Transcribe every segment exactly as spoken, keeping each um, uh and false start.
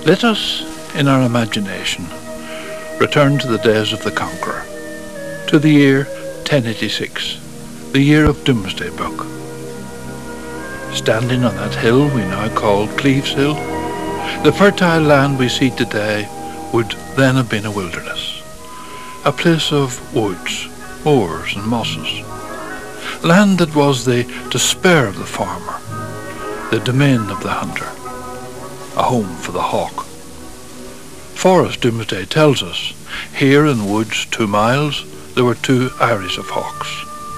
Let us, in our imagination, return to the days of the Conqueror, to the year ten eighty-six, the year of Domesday Book. Standing on that hill we now call Cleves Hill, the fertile land we see today would then have been a wilderness, a place of woods, moors and mosses, land that was the despair of the farmer, the domain of the hunter, a home for the hawk. For, as Domesday tells us, here in woods two miles there were two eyries of hawks.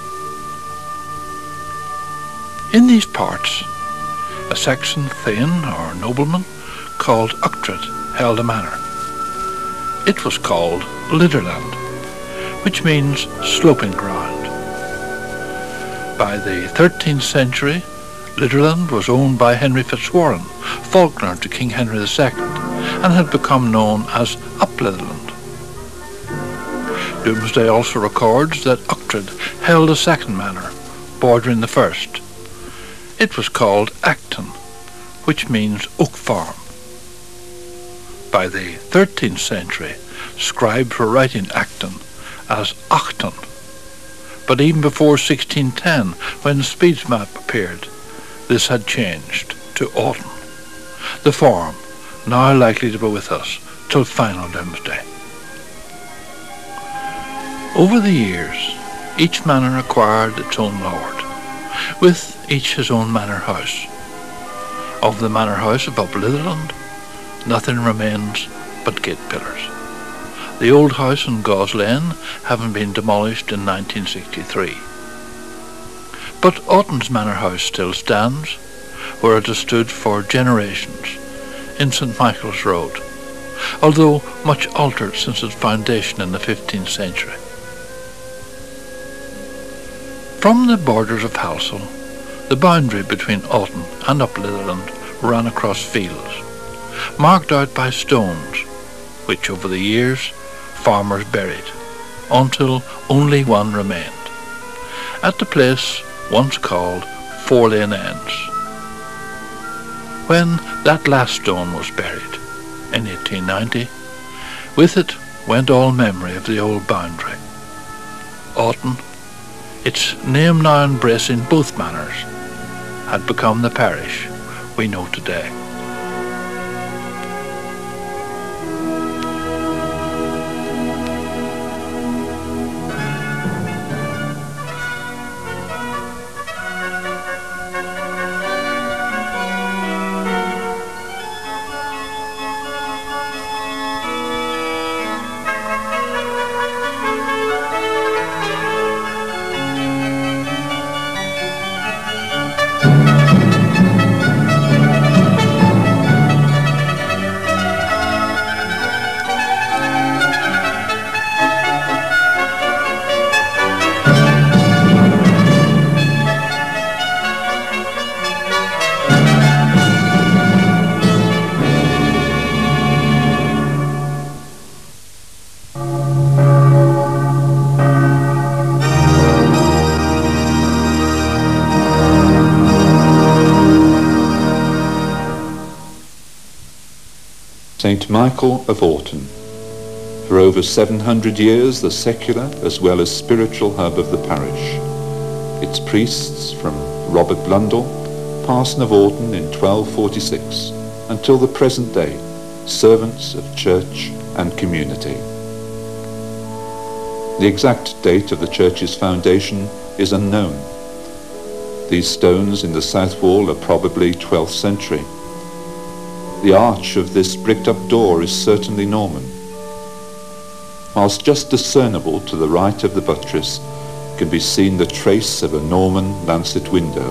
In these parts, a Saxon thane or nobleman called Uchtred held a manor. It was called Liderland, which means sloping ground. By the thirteenth century, Liderland was owned by Henry Fitzwarren, Falkner to King Henry the Second, and had become known as Upliderland. Domesday also records that Uchtred held a second manor, bordering the first. It was called Aughton, which means oak farm. By the thirteenth century, scribes were writing Aughton as Aughton, but even before sixteen ten, when Speed's map appeared, this had changed to Aughton, the farm now likely to be with us till final doomsday. Over the years, each manor acquired its own lord, with each his own manor house. Of the manor house of Upliderland, nothing remains but gate pillars, the old house in Gauze Lane having been demolished in nineteen sixty-three. But Aughton's manor house still stands, where it has stood for generations, in Saint Michael's Road, although much altered since its foundation in the fifteenth century. From the borders of Halsall, the boundary between Aughton and Upliderland ran across fields, marked out by stones, which over the years farmers buried, until only one remained, at the place once called Four Lane Ends. When that last stone was buried, in eighteen ninety, with it went all memory of the old boundary. Aughton, its name now embracing both manors, had become the parish we know today. Saint Michael of Aughton, for over seven hundred years the secular as well as spiritual hub of the parish. Its priests from Robert Blundell, parson of Aughton in twelve forty-six, until the present day, servants of church and community. The exact date of the church's foundation is unknown. These stones in the south wall are probably twelfth century. The arch of this bricked-up door is certainly Norman, whilst just discernible to the right of the buttress can be seen the trace of a Norman lancet window.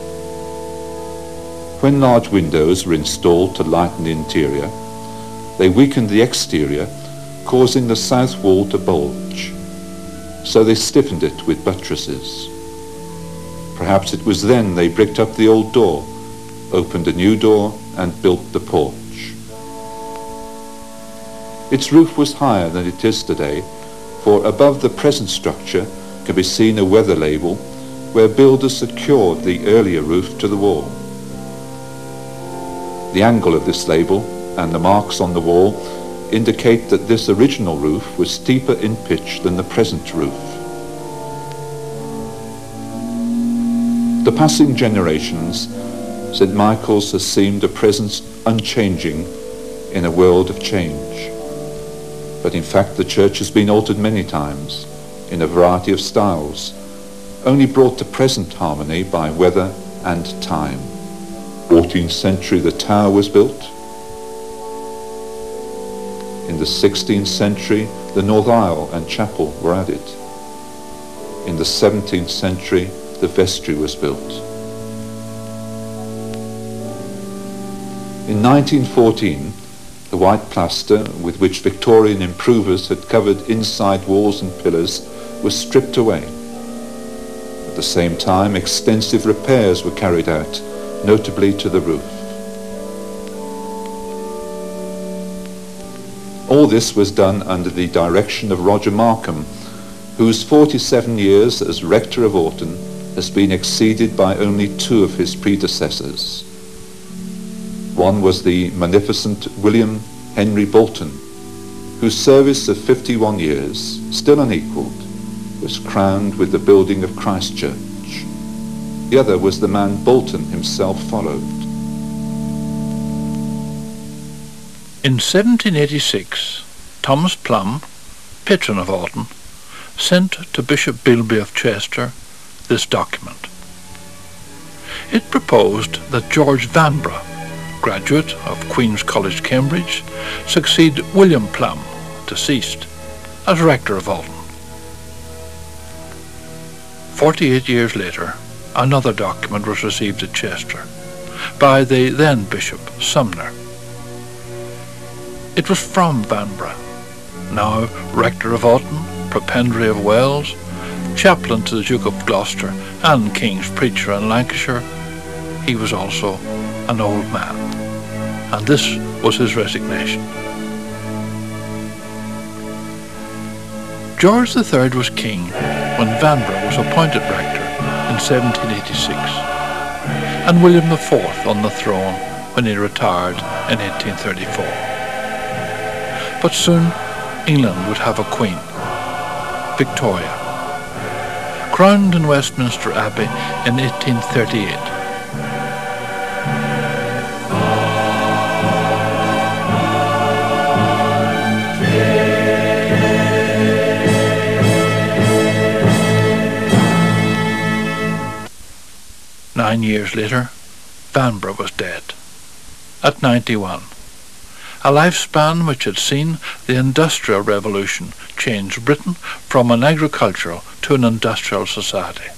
When large windows were installed to lighten the interior, they weakened the exterior, causing the south wall to bulge, so they stiffened it with buttresses. Perhaps it was then they bricked up the old door, opened a new door, and built the porch. Its roof was higher than it is today, for above the present structure can be seen a weather label where builders secured the earlier roof to the wall. The angle of this label and the marks on the wall indicate that this original roof was steeper in pitch than the present roof. The passing generations, Saint Michael's has seemed a presence unchanging in a world of change. But in fact the church has been altered many times in a variety of styles, only brought to present harmony by weather and time. fourteenth century the tower was built. In the sixteenth century the north aisle and chapel were added. In the seventeenth century the vestry was built. In nineteen fourteen the white plaster with which Victorian improvers had covered inside walls and pillars was stripped away. At the same time, extensive repairs were carried out, notably to the roof. All this was done under the direction of Roger Markham, whose forty-seven years as rector of Aughton has been exceeded by only two of his predecessors. One was the magnificent William Henry Bolton, whose service of fifty-one years, still unequalled, was crowned with the building of Christ Church. The other was the man Bolton himself followed. In seventeen eighty-six, Thomas Plum, patron of Aughton, sent to Bishop Bilby of Chester this document. It proposed that George Vanbrugh, graduate of Queen's College, Cambridge, succeed William Plum, deceased, as rector of Aughton. Forty-eight years later, another document was received at Chester by the then Bishop Sumner. It was from Vanbrugh, now rector of Aughton, prebendary of Wells, chaplain to the Duke of Gloucester and King's preacher in Lancashire. He was also an old man, and this was his resignation. George the Third was king when Vanbrugh was appointed rector in seventeen eighty-six, and William the Fourth on the throne when he retired in eighteen thirty-four. But soon England would have a queen, Victoria, crowned in Westminster Abbey in eighteen thirty-eight. Nine years later, Vanbrugh was dead, at ninety-one, a lifespan which had seen the Industrial Revolution change Britain from an agricultural to an industrial society.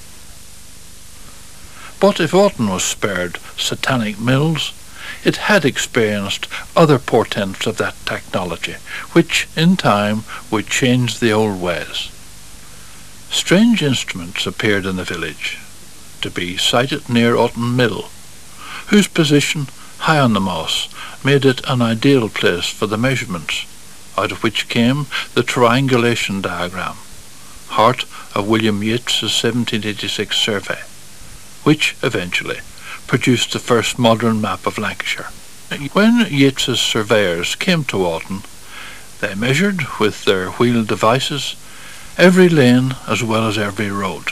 But if Aughton was spared satanic mills, it had experienced other portents of that technology, which in time would change the old ways. Strange instruments appeared in the village, to be sited near Aughton Mill, whose position high on the moss made it an ideal place for the measurements, out of which came the triangulation diagram, heart of William Yates's seventeen eighty-six survey, which eventually produced the first modern map of Lancashire. When Yates's surveyors came to Aughton, they measured with their wheeled devices every lane as well as every road.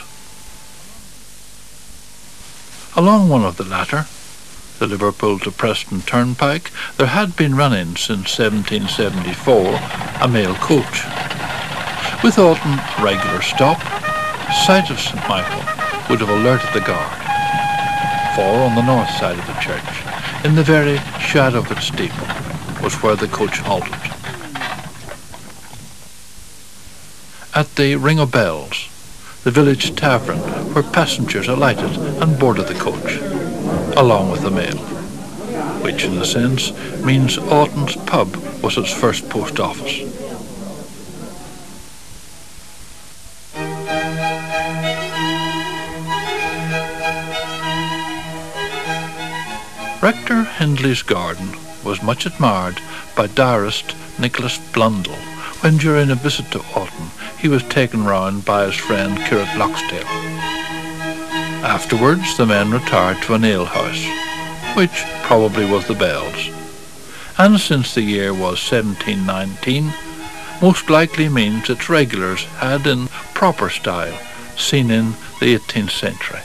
Along one of the latter, the Liverpool to Preston Turnpike, there had been running since seventeen seventy-four a mail coach. With Aughton regular stop, sight of Saint Michael would have alerted the guard, for on the north side of the church, in the very shadow of its steeple, was where the coach halted. At the Ring o' Bells, the village tavern where passengers alighted and boarded the coach, along with the mail, which in a sense means Aughton's pub was its first post office. Rector Hindley's garden was much admired by diarist Nicholas Blundell when during a visit to Aughton he was taken round by his friend Curate Loxdale. Afterwards the men retired to an alehouse, which probably was the Bells, and since the year was seventeen nineteen, most likely means its regulars had in proper style seen in the eighteenth century.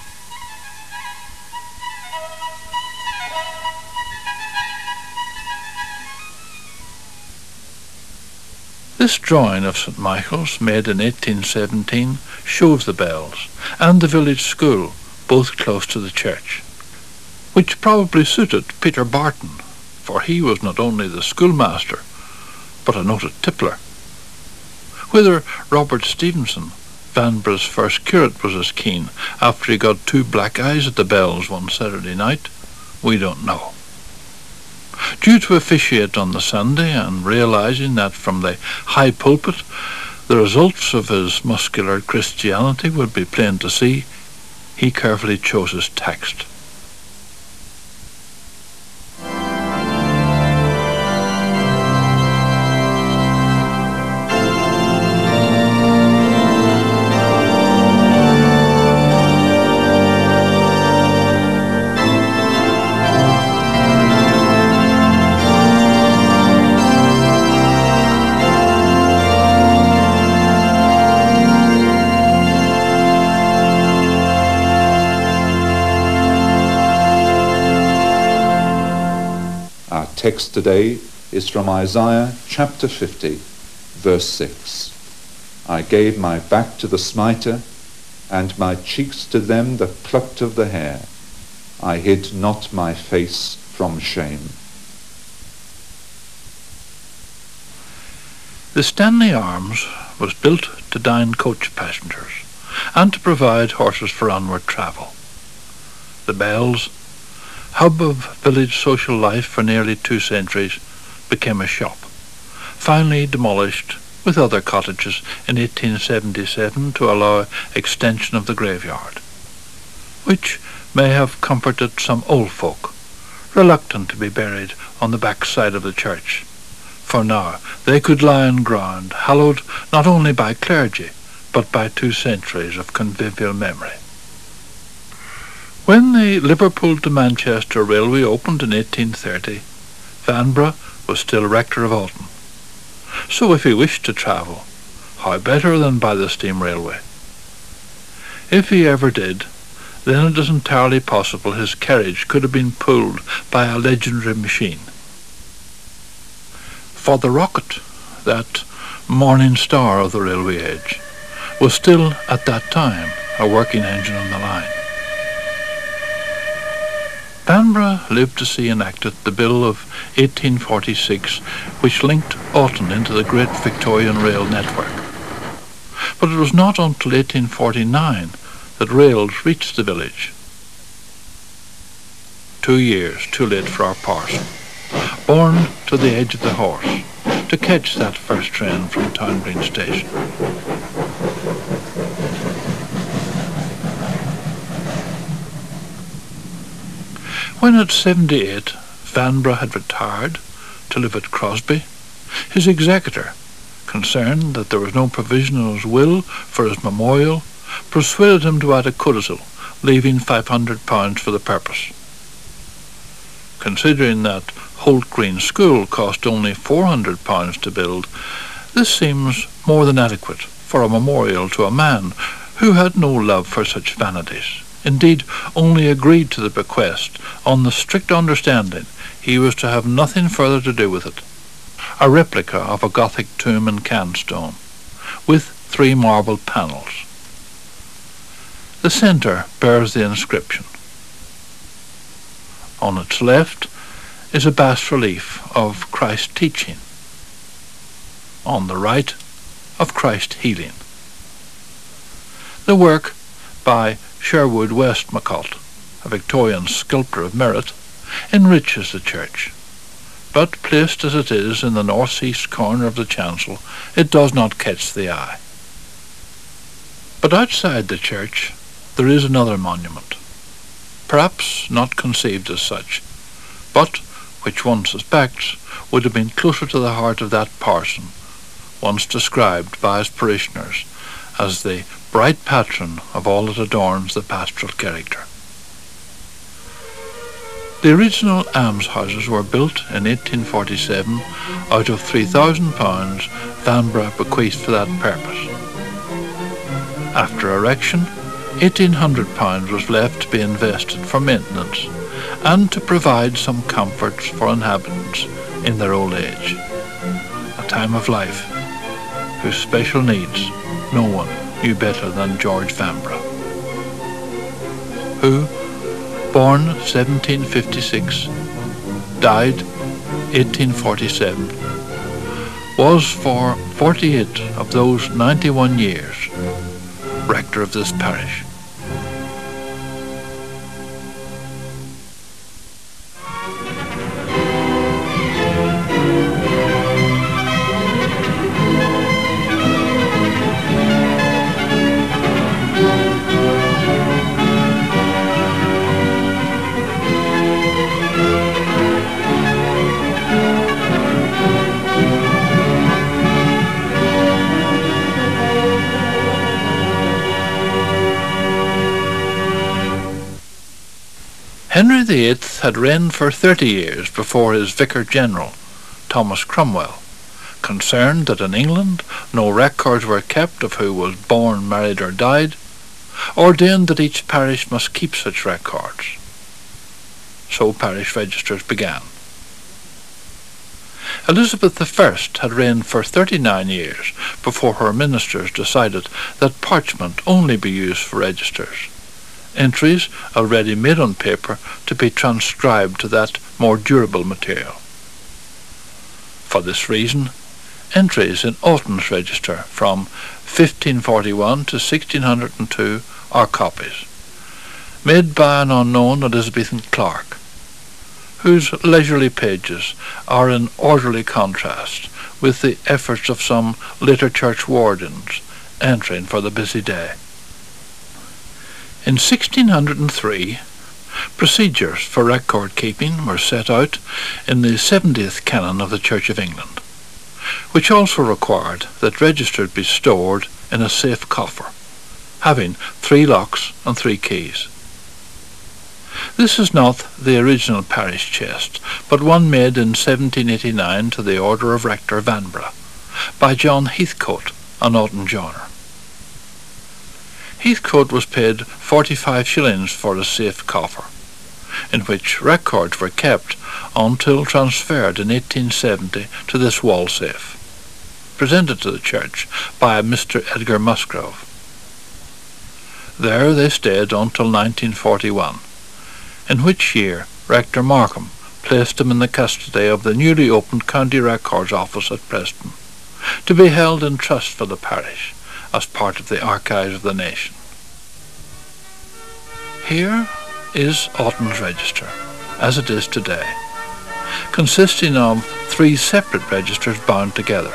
This drawing of Saint Michael's, made in eighteen seventeen, shows the bells and the village school, both close to the church, which probably suited Peter Barton, for he was not only the schoolmaster, but a noted tippler. Whether Robert Stevenson, Vanbragh's first curate, was as keen after he got two black eyes at the bells one Saturday night, we don't know. Due to officiate on the Sunday, and realizing that from the high pulpit the results of his muscular Christianity would be plain to see, he carefully chose his text. Text today is from Isaiah chapter fifty, verse six. I gave my back to the smiter, and my cheeks to them that plucked of the hair. I hid not my face from shame. The Stanley Arms was built to dine coach passengers and to provide horses for onward travel. The Bells, hub of village social life for nearly two centuries, became a shop, finally demolished with other cottages in eighteen seventy-seven to allow extension of the graveyard, which may have comforted some old folk, reluctant to be buried on the back side of the church, for now they could lie on ground hallowed not only by clergy, but by two centuries of convivial memory. When the Liverpool to Manchester Railway opened in eighteen thirty, Vanbrugh was still rector of Aughton. So if he wished to travel, how better than by the steam railway? If he ever did, then it is entirely possible his carriage could have been pulled by a legendary machine. For the Rocket, that morning star of the railway edge, was still at that time a working engine on the line. Vanbrugh lived to see enacted the Bill of eighteen forty-six, which linked Aughton into the great Victorian rail network. But it was not until eighteen forty-nine that rails reached the village. Two years too late for our parson, born to the edge of the horse, to catch that first train from Towngreen Station. When at seventy-eight Vanbrugh had retired to live at Crosby, his executor, concerned that there was no provision in his will for his memorial, persuaded him to add a codicil, leaving five hundred pounds for the purpose. Considering that Holt Green School cost only four hundred pounds to build, this seems more than adequate for a memorial to a man who had no love for such vanities. Indeed, only agreed to the bequest on the strict understanding he was to have nothing further to do with it. A replica of a Gothic tomb in Canstone, with three marble panels. The centre bears the inscription. On its left is a bas-relief of Christ teaching. On the right, of Christ healing. The work, by Sherwood Westmacott, a Victorian sculptor of merit, enriches the church, but placed as it is in the north-east corner of the chancel, it does not catch the eye. But outside the church there is another monument, perhaps not conceived as such, but which one suspects would have been closer to the heart of that parson, once described by his parishioners as the bright patron of all that adorns the pastoral character. The original almshouses were built in eighteen forty-seven out of three thousand pounds Vanbrugh bequeathed for that purpose. After erection, eighteen hundred pounds was left to be invested for maintenance and to provide some comforts for inhabitants in their old age, a time of life whose special needs no one knew better than George Vanbrugh, who, born seventeen fifty-six, died eighteen forty-seven, was for forty-eight of those ninety-one years rector of this parish. Henry the Eighth had reigned for thirty years before his Vicar-General, Thomas Cromwell, concerned that in England no records were kept of who was born, married or died, ordained that each parish must keep such records. So parish registers began. Elizabeth the First had reigned for thirty-nine years before her ministers decided that parchment only be used for registers, entries already made on paper to be transcribed to that more durable material. For this reason, entries in Aughton's register from fifteen forty-one to sixteen oh two are copies, made by an unknown Elizabethan clerk, whose leisurely pages are in orderly contrast with the efforts of some later church wardens entering for the busy day. In sixteen oh three, procedures for record keeping were set out in the seventieth canon of the Church of England, which also required that registers be stored in a safe coffer, having three locks and three keys. This is not the original parish chest, but one made in seventeen eighty-nine to the order of Rector Vanbrugh by John Heathcote, an Aughton joiner. Heathcote was paid forty-five shillings for a safe coffer, in which records were kept until transferred in eighteen seventy to this wall safe, presented to the church by Mister Edgar Musgrove. There they stayed until nineteen forty-one, in which year Rector Markham placed them in the custody of the newly opened County Records Office at Preston, to be held in trust for the parish as part of the archives of the nation. Here is Aughton's register, as it is today, consisting of three separate registers bound together.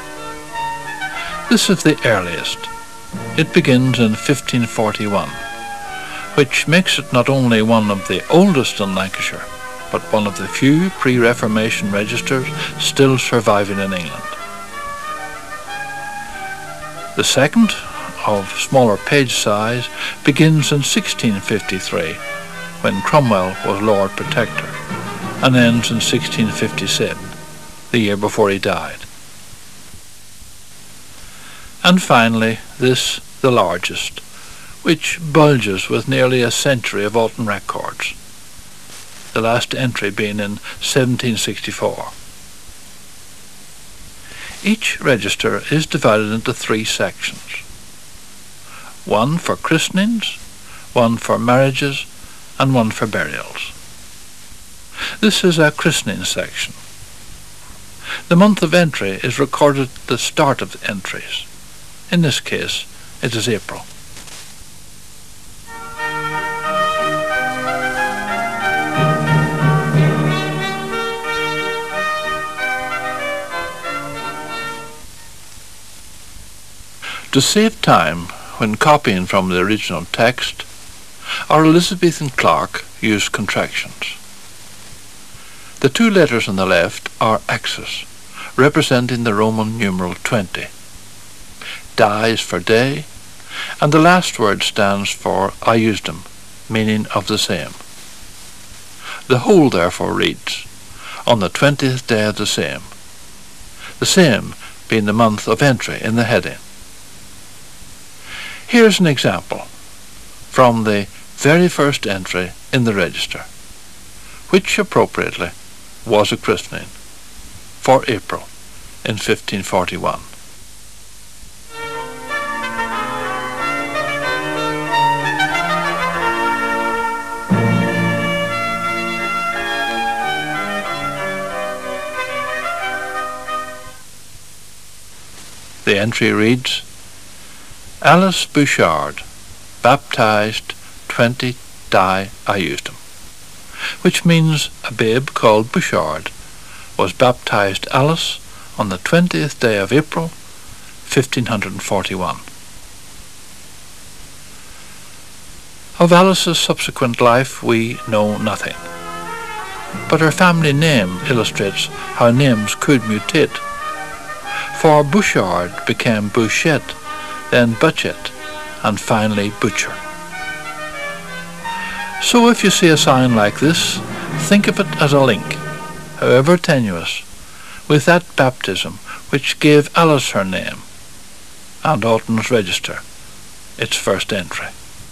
This is the earliest. It begins in fifteen forty-one, which makes it not only one of the oldest in Lancashire, but one of the few pre-Reformation registers still surviving in England. The second, of smaller page size, begins in sixteen fifty-three, when Cromwell was Lord Protector, and ends in sixteen fifty-seven, the year before he died. And finally, this, the largest, which bulges with nearly a century of Aughton records, the last entry being in seventeen sixty-four. Each register is divided into three sections. One for christenings, one for marriages, and one for burials. This is a christening section. The month of entry is recorded at the start of the entries. In this case, it is April. To save time when copying from the original text, our Elizabethan clerk used contractions. The two letters on the left are X's, representing the Roman numeral twenty. Da is for day, and the last word stands for iusdem, meaning of the same. The whole therefore reads, on the twentieth day of the same, the same being the month of entry in the heading. Here's an example from the very first entry in the register, which appropriately was a christening for April in fifteen forty-one. The entry reads, Alice Bouchard, baptized twenty die Aughton, which means a babe called Bouchard was baptized Alice on the twentieth day of April, fifteen forty-one. Of Alice's subsequent life we know nothing, but her family name illustrates how names could mutate. For Bouchard became Bouchette, then Butchette, and finally Butcher. So if you see a sign like this, think of it as a link, however tenuous, with that baptism which gave Alice her name, and Aughton's register its first entry.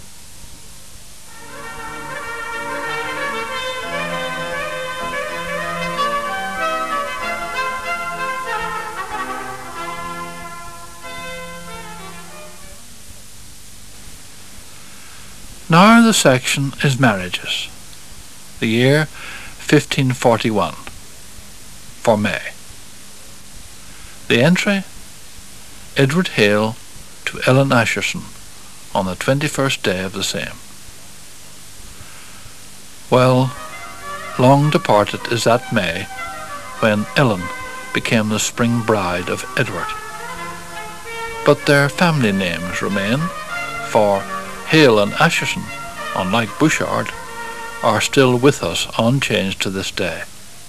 Now the section is marriages, the year fifteen forty-one, for May. The entry, Edward Hale to Ellen Asherson on the twenty-first day of the same. Well, long departed is that May when Ellen became the spring bride of Edward. But their family names remain, for Hale and Asherson, unlike Bouchard, are still with us unchanged to this day.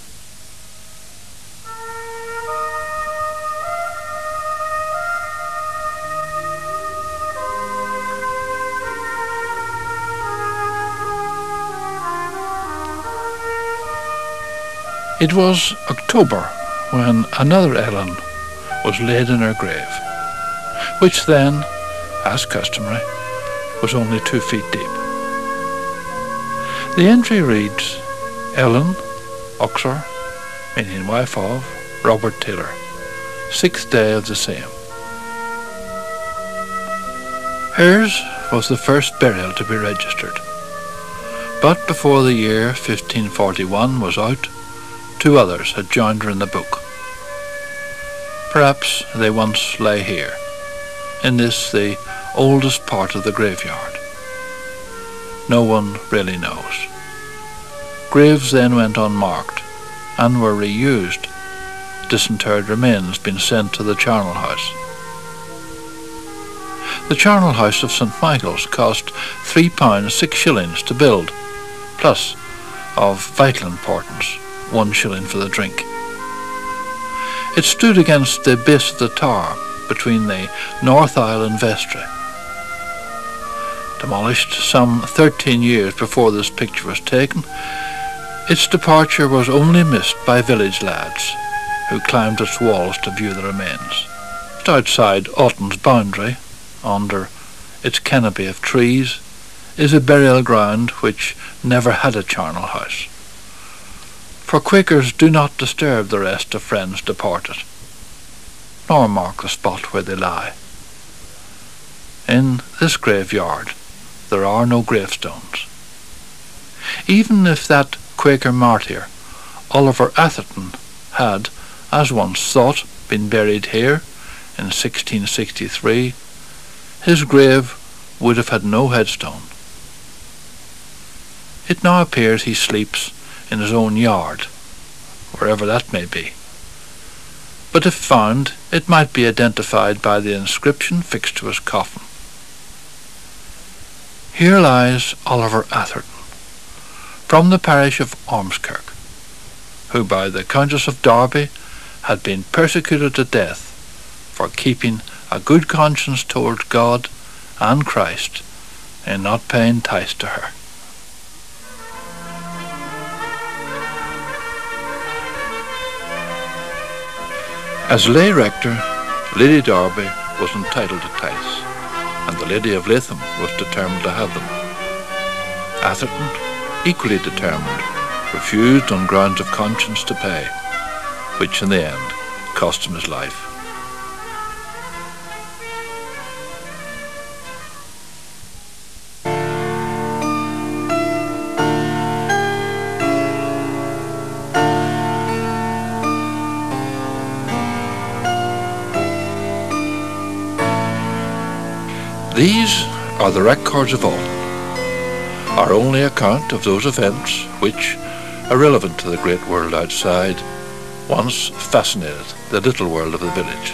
It was October when another Ellen was laid in her grave, which then, as customary, was only two feet deep. The entry reads, Ellen, Oxer, meaning wife of Robert Taylor, sixth day of the same. Hers was the first burial to be registered, but before the year fifteen forty-one was out, two others had joined her in the book. Perhaps they once lay here, in this the oldest part of the graveyard. No one really knows. Graves then went unmarked and were reused, disinterred remains being sent to the charnel house. The charnel house of Saint Michael's cost three pounds six shillings to build, plus, of vital importance, one shilling for the drink. It stood against the base of the tower between the north aisle and vestry. Demolished some thirteen years before this picture was taken, its departure was only missed by village lads who climbed its walls to view the remains. Just outside Aughton's boundary, under its canopy of trees, is a burial ground which never had a charnel house. For Quakers do not disturb the rest of friends departed, nor mark the spot where they lie. In this graveyard there are no gravestones. Even if that Quaker martyr, Oliver Atherton, had, as once thought, been buried here in sixteen sixty-three, his grave would have had no headstone. It now appears he sleeps in his own yard, wherever that may be. But if found, it might be identified by the inscription fixed to his coffin. Here lies Oliver Atherton, from the parish of Ormskirk, who by the Countess of Derby had been persecuted to death for keeping a good conscience towards God and Christ in not paying tithes to her. As lay rector, Lady Darby was entitled to tithes, and the Lady of Latham was determined to have them. Atherton, equally determined, refused on grounds of conscience to pay, which in the end cost him his life. These are the records of Aughton, our only account of those events which, irrelevant to the great world outside, once fascinated the little world of the village.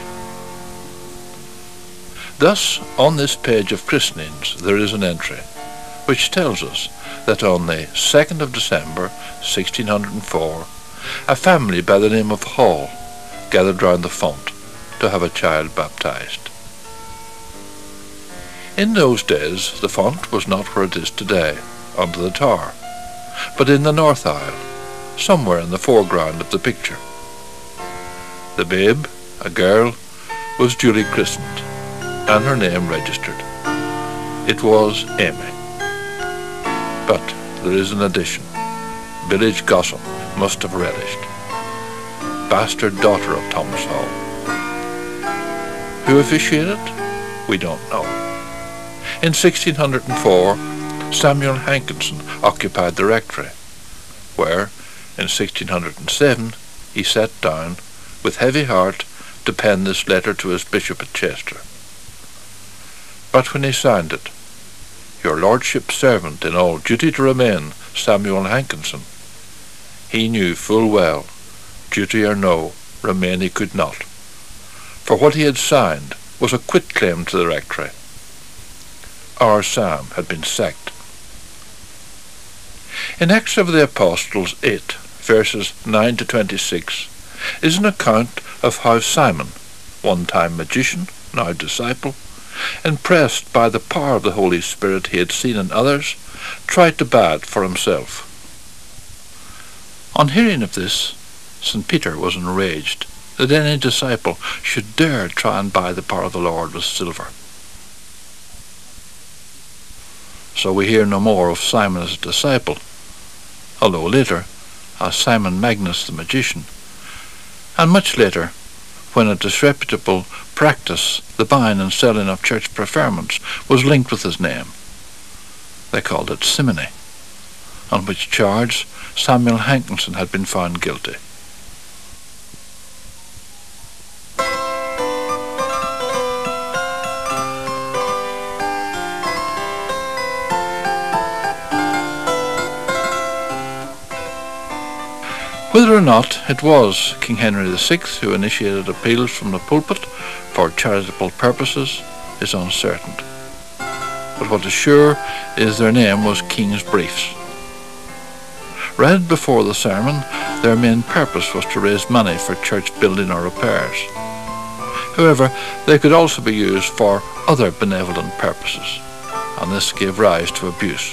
Thus, on this page of christenings there is an entry which tells us that on the second of December sixteen hundred four, a family by the name of Hall gathered round the font to have a child baptized. In those days the font was not where it is today, under the tower, but in the north aisle, somewhere in the foreground of the picture. The babe, a girl, was duly christened, and her name registered. It was Amy. But there is an addition. Village gossip must have relished. Bastard daughter of Thomas Hall. Who officiated? We don't know. In sixteen hundred four, Samuel Hankinson occupied the rectory, where, in sixteen hundred seven, he sat down, with heavy heart, to pen this letter to his bishop at Chester. But when he signed it, "Your lordship's servant in all duty to remain, Samuel Hankinson," he knew full well, duty or no, remain he could not, for what he had signed was a quitclaim to the rectory. Our Sam had been sacked. In Acts of the Apostles eight, verses nine to twenty-six, is an account of how Simon, one time magician, now disciple, impressed by the power of the Holy Spirit he had seen in others, tried to buy it for himself. On hearing of this, Saint Peter was enraged that any disciple should dare try and buy the power of the Lord with silver. So we hear no more of Simon as a disciple, although later, as Simon Magnus the magician, and much later, when a disreputable practice, the buying and selling of church preferments, was linked with his name. They called it simony, on which charge Samuel Hankinson had been found guilty. Whether or not it was King Henry the Sixth who initiated appeals from the pulpit for charitable purposes is uncertain. But what is sure is their name was King's Briefs. Read before the sermon, their main purpose was to raise money for church building or repairs. However, they could also be used for other benevolent purposes, and this gave rise to abuse.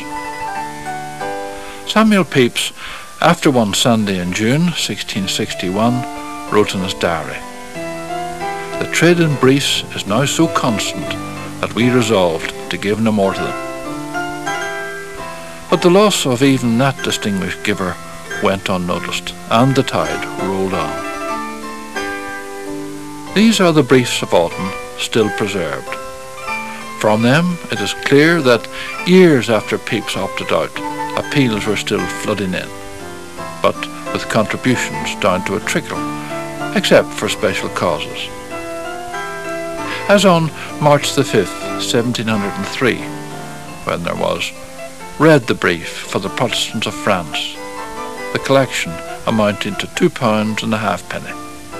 Samuel Pepys, after one Sunday in June sixteen sixty-one, wrote in his diary, "The trade in briefs is now so constant that we resolved to give no more to them." But the loss of even that distinguished giver went unnoticed, and the tide rolled on. These are the briefs of Aughton, still preserved. From them it is clear that years after Pepys opted out, appeals were still flooding in, but with contributions down to a trickle, except for special causes. As on March the fifth, seventeen hundred three, when there was "Read the Brief for the Protestants of France," the collection amounting to two pounds and a halfpenny.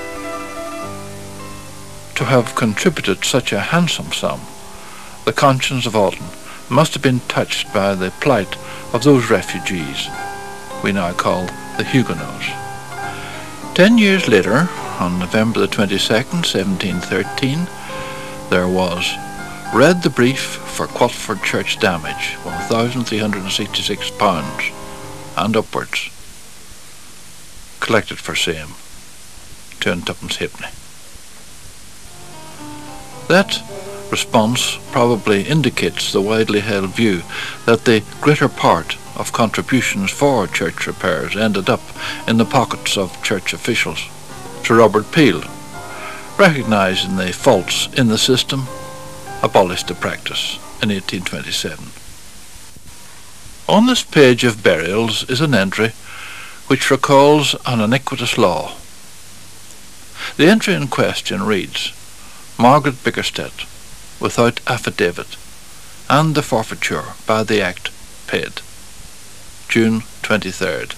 To have contributed such a handsome sum, the conscience of Aughton must have been touched by the plight of those refugees we now call the Huguenots. Ten years later, on November the twenty-second, seventeen thirteen, there was "Read the Brief for Quatford Church Damage, one thousand three hundred sixty-six pounds and upwards, collected for same, two and twopence halfpenny." That response probably indicates the widely held view that the greater part of contributions for church repairs ended up in the pockets of church officials. Sir Robert Peel, recognising the faults in the system, abolished the practice in eighteen twenty-seven. On this page of burials is an entry which recalls an iniquitous law. The entry in question reads, Margaret Bickersteth, without affidavit, and the forfeiture by the Act paid. June twenty-third.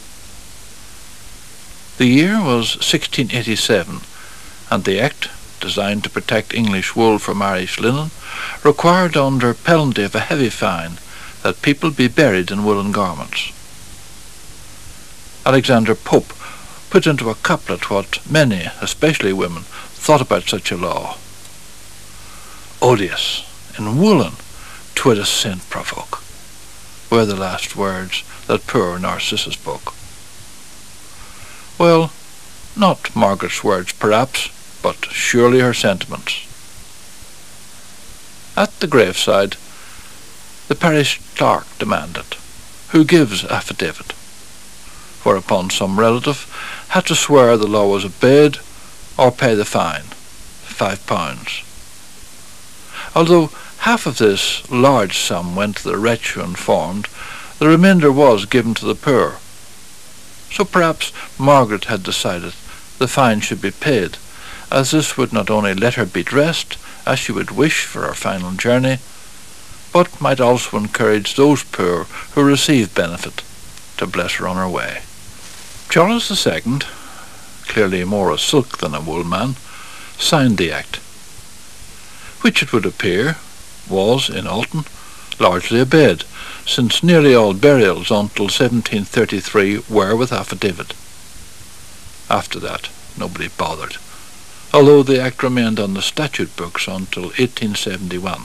The year was sixteen eighty-seven, and the Act, designed to protect English wool from Irish linen, required under penalty of a heavy fine that people be buried in woolen garments. Alexander Pope put into a couplet what many, especially women, thought about such a law. Odious, in woolen, 'twould a sin provoke, were the last words that poor Narcissa spoke. Well, not Margaret's words perhaps, but surely her sentiments. At the graveside, the parish clerk demanded, who gives affidavit? Whereupon some relative had to swear the law was obeyed or pay the fine, five pounds. Although half of this large sum went to the wretch who informed, the remainder was given to the poor. So perhaps Margaret had decided the fine should be paid, as this would not only let her be dressed as she would wish for her final journey, but might also encourage those poor who receive benefit to bless her on her way. Charles the Second, clearly more a silk than a wool man, signed the Act, which it would appear was, in Aughton, largely obeyed, since nearly all burials until seventeen thirty-three were with affidavit. After that, nobody bothered, although the Act remained on the statute books until eighteen seventy-one.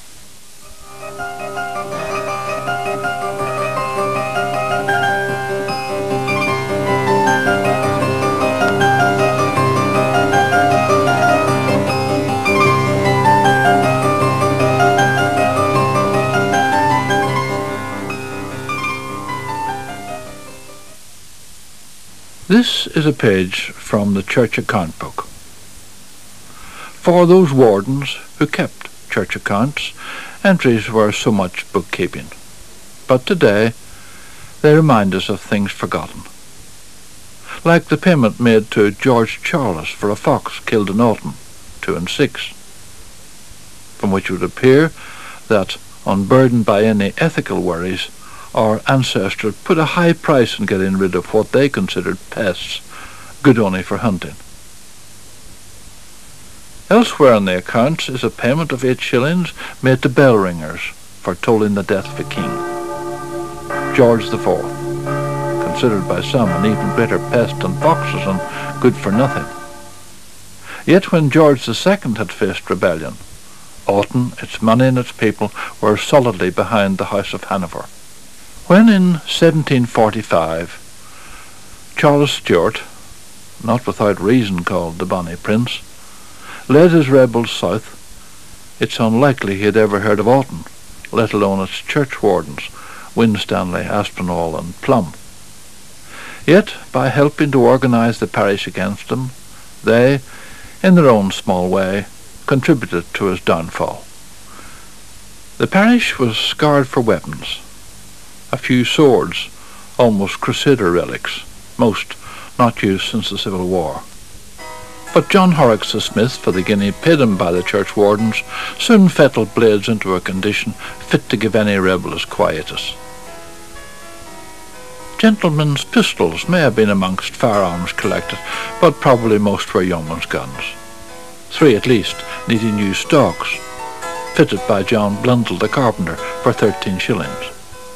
This is a page from the church account book. For those wardens who kept church accounts, entries were so much bookkeeping. But today they remind us of things forgotten, like the payment made to George Charles for a fox killed in Aughton, two and six, from which it would appear that, unburdened by any ethical worries, our ancestors put a high price on getting rid of what they considered pests, good only for hunting. Elsewhere in the accounts is a payment of eight shillings made to bell ringers for tolling the death of a king. George the Fourth, considered by some an even greater pest than foxes and good for nothing. Yet when George the Second had faced rebellion, Aughton, its money and its people were solidly behind the House of Hanover. When in seventeen forty-five Charles Stuart, not without reason called the Bonnie Prince, led his rebels south, it's unlikely he had ever heard of Aughton, let alone its churchwardens, Winstanley, Aspinall and Plum. Yet, by helping to organise the parish against him, they, in their own small way, contributed to his downfall. The parish was scoured for weapons. A few swords, almost crusader relics, most not used since the Civil War. But John Horrocks the smith, for the guinea paid him by the church wardens, soon fettled blades into a condition fit to give any rebel his quietus. Gentlemen's pistols may have been amongst firearms collected, but probably most were yeomen's guns. Three at least needing new stocks, fitted by John Blundell the carpenter for thirteen shillings.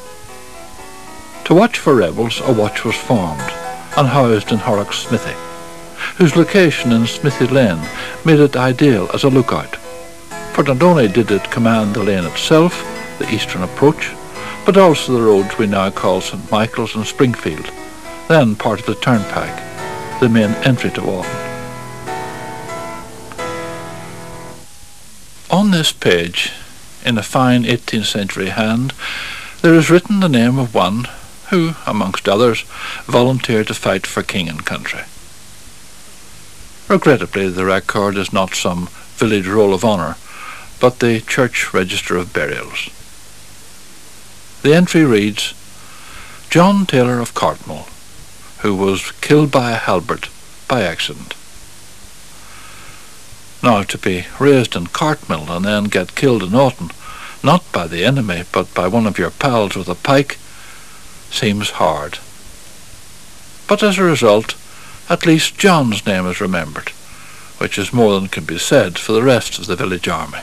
To watch for rebels, a watch was formed and housed in Horrocks' smithy, whose location in Smithy Lane made it ideal as a lookout, for not only did it command the lane itself, the eastern approach, but also the roads we now call Saint Michael's and Springfield, then part of the turnpike, the main entry to Aughton. On this page, in a fine eighteenth century hand, there is written the name of one who, amongst others, volunteered to fight for king and country. Regrettably, the record is not some village roll of honour, but the church register of burials. The entry reads, John Taylor of Cartmel, who was killed by a halberd by accident. Now, to be raised in Cartmel and then get killed in Aughton, not by the enemy, but by one of your pals with a pike, seems hard. But as a result, at least John's name is remembered, which is more than can be said for the rest of the village army.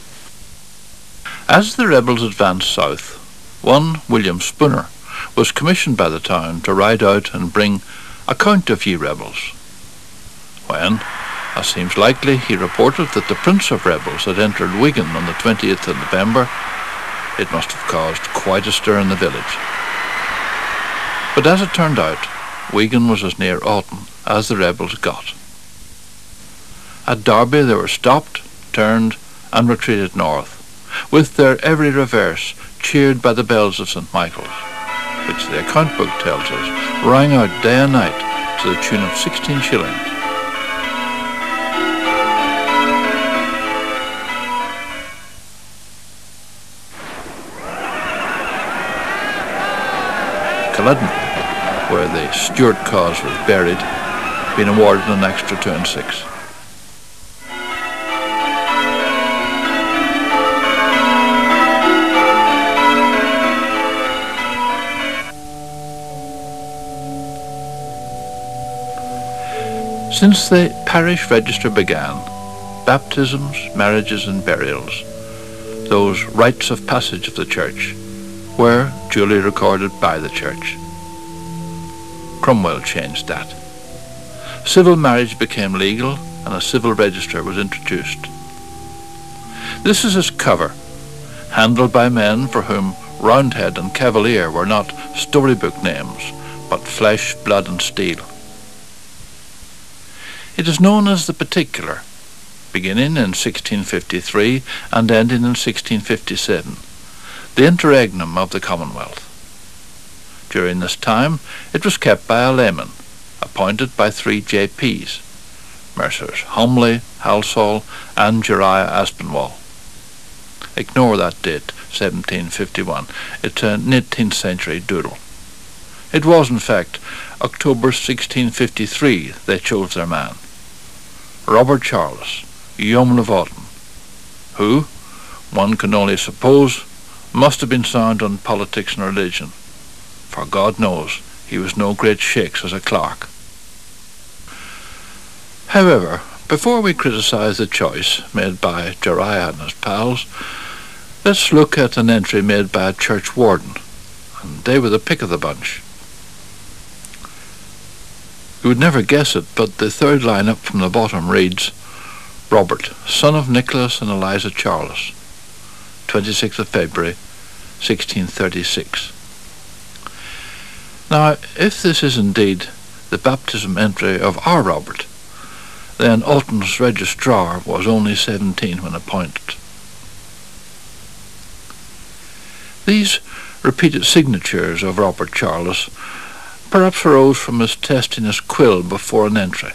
As the rebels advanced south, one William Spooner was commissioned by the town to ride out and bring account of ye rebels. When, as seems likely, he reported that the prince of rebels had entered Wigan on the twentieth of November, it must have caused quite a stir in the village. But as it turned out, Wigan was as near Aughton as the rebels got. At Derby they were stopped, turned, and retreated north, with their every reverse cheered by the bells of Saint Michael's, which the account book tells us rang out day and night to the tune of sixteen shillings. Culloden, where the Stuart cause was buried, being awarded an extra two and six. Since the parish register began, baptisms, marriages and burials, those rites of passage of the church, were duly recorded by the church. Cromwell changed that. Civil marriage became legal and a civil register was introduced. This is its cover, handled by men for whom Roundhead and Cavalier were not storybook names, but flesh, blood and steel. It is known as the Particular, beginning in sixteen fifty-three and ending in sixteen fifty-seven, the interregnum of the Commonwealth. During this time it was kept by a layman, appointed by three J Ps, Mercers Homley, Halsall and Jeriah Aspinwall. Ignore that date, seventeen fifty-one, it's an eighteenth century doodle. It was in fact October sixteen fifty-three they chose their man, Robert Charles, yeoman of Aughton, who, one can only suppose, must have been sound on politics and religion, for God knows he was no great shakes as a clerk. However, before we criticise the choice made by Jeriah and his pals, let's look at an entry made by a church warden, and they were the pick of the bunch. You would never guess it, but the third line up from the bottom reads, Robert, son of Nicholas and Eliza Charles, twenty-sixth of February, sixteen thirty-six. Now, if this is indeed the baptism entry of our Robert, then Aughton's registrar was only seventeen when appointed. These repeated signatures of Robert Charles perhaps arose from his testing his quill before an entry.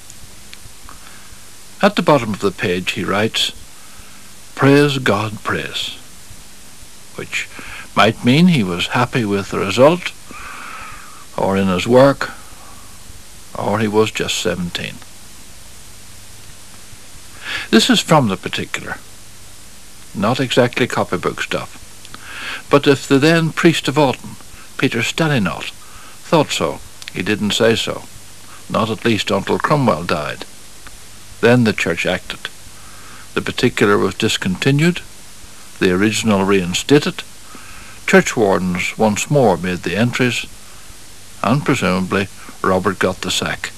At the bottom of the page he writes, Praise God, praise, which might mean he was happy with the result, or in his work, or he was just seventeen. This is from the Particular, not exactly copybook stuff, but if the then priest of Aughton, Peter Stannynot, thought so, he didn't say so, not at least until Cromwell died. Then the church acted. The Particular was discontinued, the original reinstated, church wardens once more made the entries, and presumably Robert got the sack.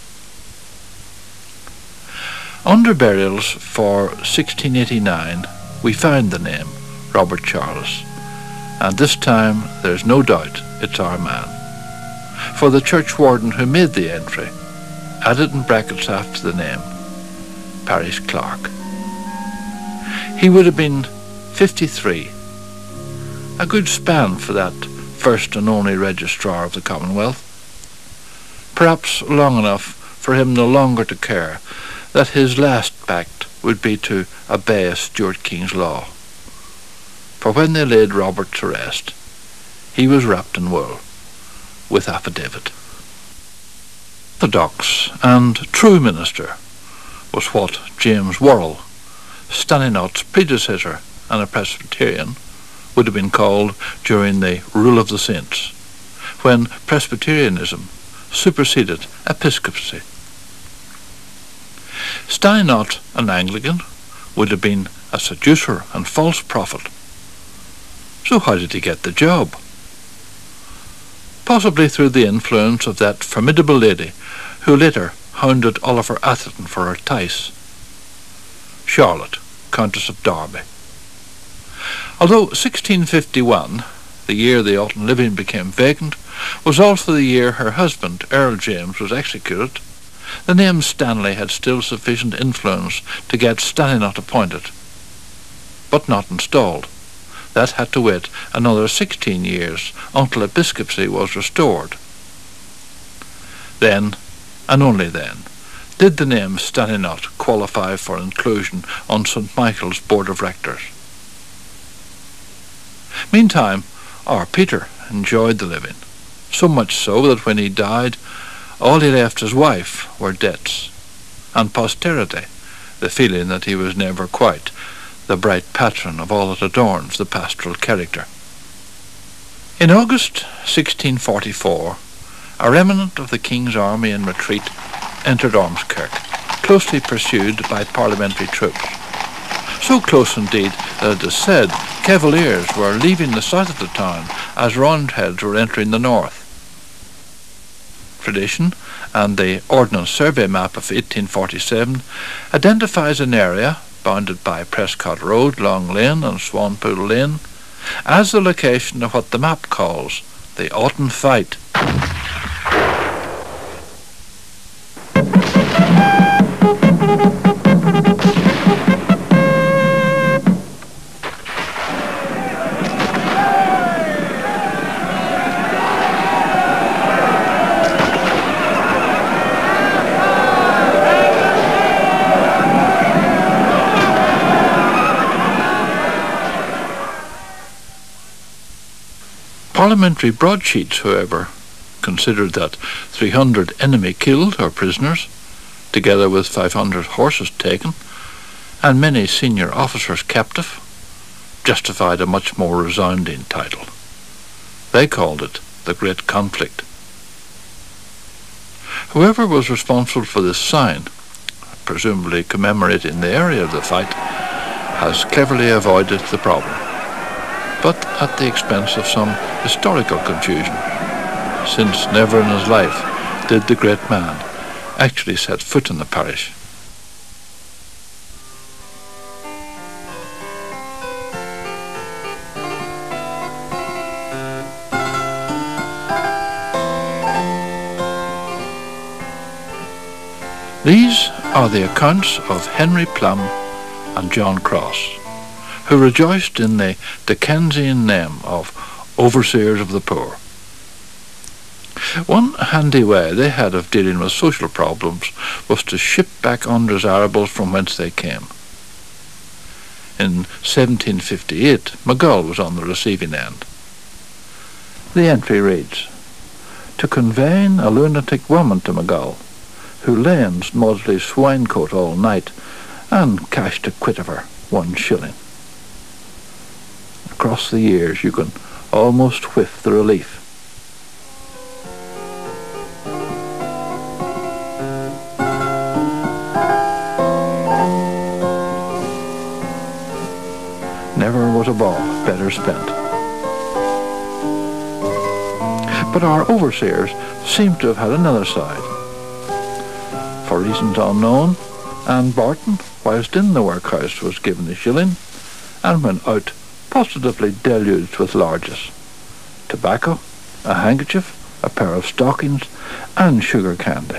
Under burials for sixteen eighty-nine we found the name Robert Charles, and this time there's no doubt it's our man. For the church warden who made the entry added in brackets after the name, Parish Clerk. He would have been fifty-three, a good span for that first and only registrar of the Commonwealth. Perhaps long enough for him no longer to care that his last act would be to obey Stuart King's law. For when they laid Robert to rest, he was wrapped in wool, with affidavit. Orthodox and true minister was what James Worrell, Staninott's predecessor and a Presbyterian, would have been called during the rule of the saints, when Presbyterianism superseded episcopacy. Staninott, an Anglican, would have been a seducer and false prophet. So how did he get the job? Possibly through the influence of that formidable lady who later hounded Oliver Atherton for her tice, Charlotte, Countess of Derby. Although sixteen fifty-one, the year the Aughton living became vacant, was also the year her husband, Earl James, was executed, the name Stanley had still sufficient influence to get Staninott appointed, but not installed. That had to wait another sixteen years until episcopacy was restored. Then, and only then, did the name Staninott qualify for inclusion on Saint Michael's Board of Rectors. Meantime, our Peter enjoyed the living, so much so that when he died, all he left his wife were debts, and posterity the feeling that he was never quite the bright patron of all that adorns the pastoral character. In August sixteen forty-four, a remnant of the King's army in retreat entered Ormskirk, closely pursued by parliamentary troops. So close indeed that it is said Cavaliers were leaving the south of the town as Roundheads were entering the north. Tradition and the Ordnance Survey map of eighteen forty-seven identifies an area bounded by Prescott Road, Long Lane and Swanpool Lane as the location of what the map calls the Aughton Fight. Parliamentary broadsheets, however, considered that three hundred enemy killed or prisoners, together with five hundred horses taken, and many senior officers captive, justified a much more resounding title. They called it the Great Conflict. Whoever was responsible for this sign, presumably commemorating the area of the fight, has cleverly avoided the problem, but at the expense of some historical confusion, since never in his life did the great man actually set foot in the parish. These are the accounts of Henry Plum and John Cross, who rejoiced in the Dickensian name of overseers of the poor. One handy way they had of dealing with social problems was to ship back undesirables from whence they came. In seventeen fifty-eight, McGull was on the receiving end. The entry reads, "To conveying a lunatic woman to McGull, who lay in Maudsley's swine coat all night, and cashed a quit of her, one shilling." Across the years you can almost whiff the relief. Never was a ball better spent. But our overseers seem to have had another side. For reasons unknown, Anne Barton, whilst in the workhouse, was given a shilling, and when out, positively deluged with largesse, tobacco, a handkerchief, a pair of stockings, and sugar candy.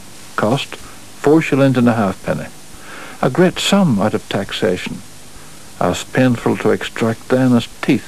Cost four shillings and a halfpenny, a great sum out of taxation, as painful to extract then as teeth.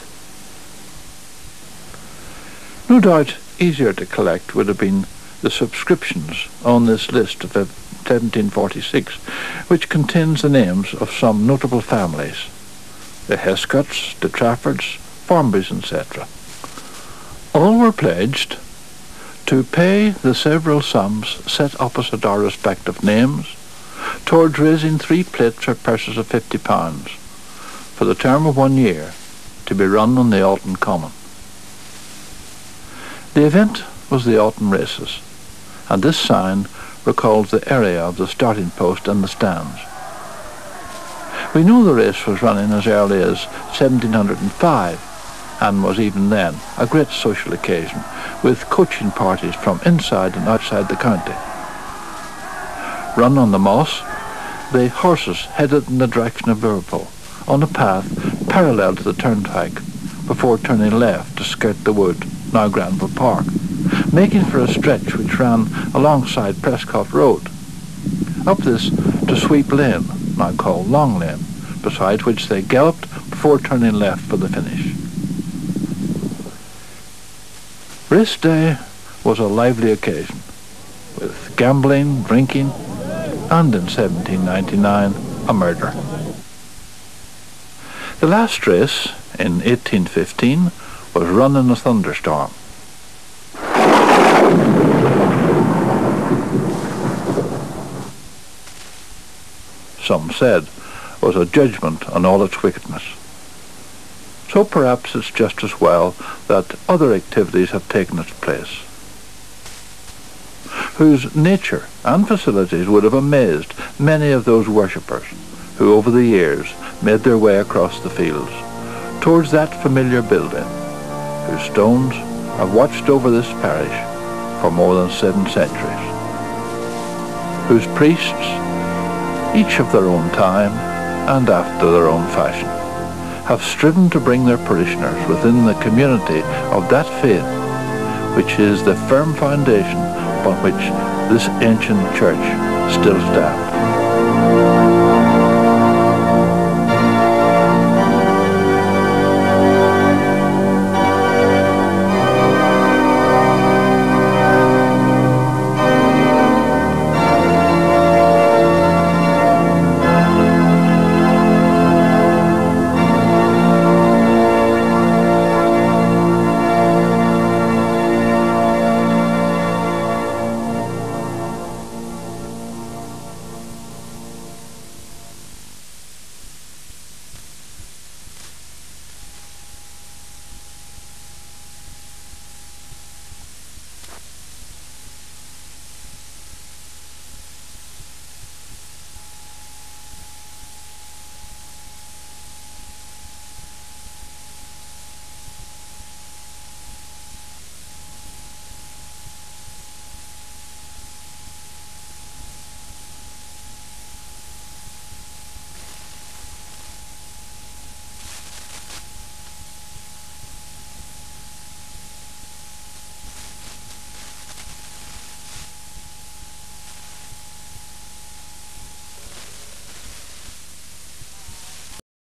No doubt easier to collect would have been the subscriptions on this list of seventeen forty-six, which contains the names of some notable families, the Hescotts, the Traffords, Formbys, et cetera. All were pledged to pay the several sums set opposite our respective names towards raising three plates or purses of fifty pounds for the term of one year to be run on the Aughton Common. The event was the Aughton races, and this sign recalls the area of the starting post and the stands. We know the race was running as early as seventeen oh five, and was even then a great social occasion, with coaching parties from inside and outside the county. Run on the moss, the horses headed in the direction of Liverpool, on a path parallel to the turnpike, before turning left to skirt the wood, now Granville Park, making for a stretch which ran alongside Prescott Road. Up this to Sweep Lane, now called Long Lane, beside which they galloped before turning left for the finish. Race day was a lively occasion, with gambling, drinking, and in seventeen ninety-nine, a murder. The last race, in eighteen fifteen, was run in a thunderstorm. Some said was a judgment on all its wickedness. So perhaps it's just as well that other activities have taken its place, whose nature and facilities would have amazed many of those worshippers who over the years made their way across the fields towards that familiar building, whose stones have watched over this parish for more than seven centuries, whose priests, each of their own time and after their own fashion, have striven to bring their parishioners within the community of that faith which is the firm foundation upon which this ancient church still stands.